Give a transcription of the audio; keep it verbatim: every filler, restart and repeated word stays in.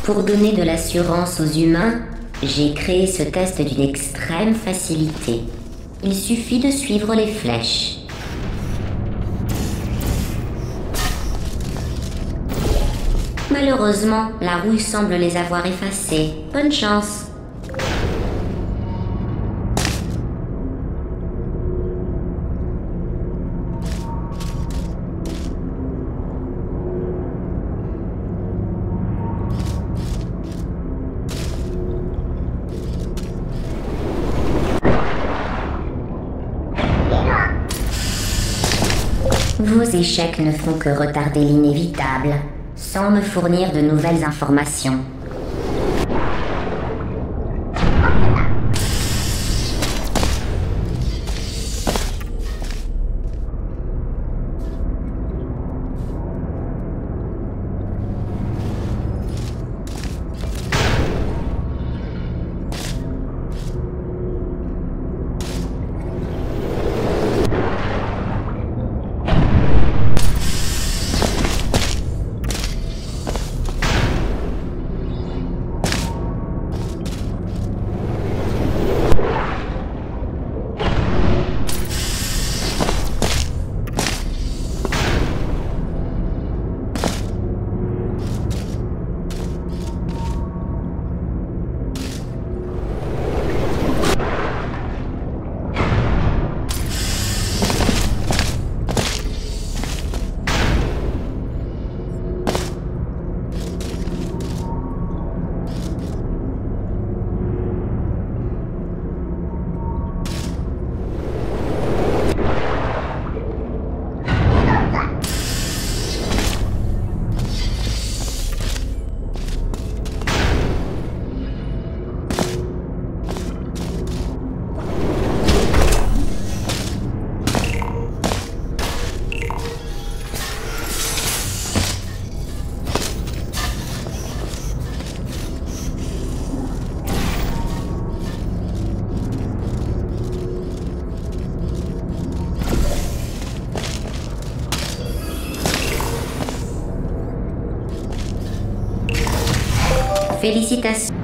Pour donner de l'assurance aux humains, j'ai créé ce test d'une extrême facilité. Il suffit de suivre les flèches. Malheureusement, la rouille semble les avoir effacés. Bonne chance. Vos échecs ne font que retarder l'inévitable, sans me fournir de nouvelles informations. Félicitations.